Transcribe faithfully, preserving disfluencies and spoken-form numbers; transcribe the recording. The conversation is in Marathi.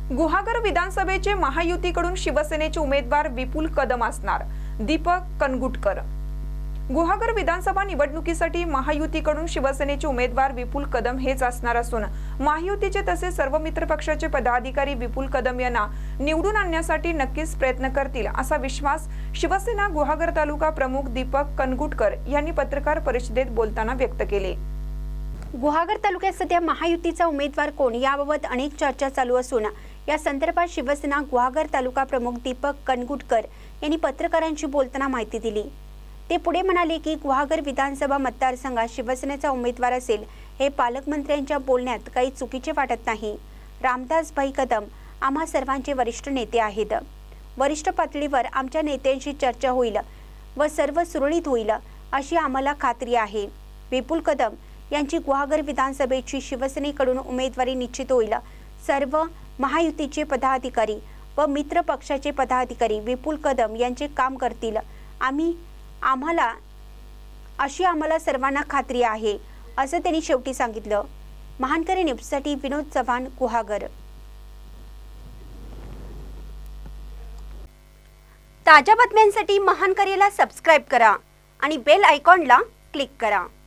गुहागर विधानसभेचे महायुतीकडून शिवसेनेचे उमेदवार विपुल कदम असणार, दीपक कनगुटकर। गुहागर विधानसभा निवडणुकीसाठी महायुतीकडून शिवसेनेचे उमेदवार विपुल कदम हेच असणार असून महायुतीचे तसेच सर्व मित्र पक्षाचे पदाधिकारी विपुल कदम यांना निवडून आणण्यासाठी नक्कीच प्रयत्न करतील असा विश्वास शिवसेना गुहागर तालुका प्रमुख दीपक कनगुटकर यांनी पत्रकार परिषदेत बोलताना व्यक्त केले। गुहागर तालुक्यात सध्या महायुतीचा उमेदवार कोण याबाबत अनेक चर्चा चालू असून या संदर्भात शिवसेना गुहागर तालुका प्रमुख दीपक कनगुटकर यांनी पत्रकारांशी बोलताना माहिती दिली। ते पुढे म्हणाले की गुहागर विधानसभा मतदारसंघात शिवसेनेचा उमेदवार असेल हे पालकमंत्र्यांच्या बोलण्यात काही चुकीचे वाटत नाही। रामदास भाई कदम आम्हा सर्वांचे वरिष्ठ नेते आहेत। वरिष्ठ पातळीवर आमच्या नेत्यांशी चर्चा होईल व सर्व सुरळीत होईल अशी आम्हाला खात्री आहे। विपुल कदम यांची गुहागर विधानसभेची शिवसेनेकडून उमेदवारी निश्चित होईल। सर्व महायुतीचे पदाधिकारी व मित्र पक्षाचे पदाधिकारी विपुल कदम यांचे काम करतील। आम्ही आम्हाला अशी आम्हाला सर्वांना खात्री आहे असं त्यांनी शेवटी सांगितलं। महानकरी न्यूजसाठी विनोद चव्हाण, गुहागर। ताज्या बातम्यांसाठी महानकरीला सबस्क्राइब करा आणि बेल आयकॉनला क्लिक करा।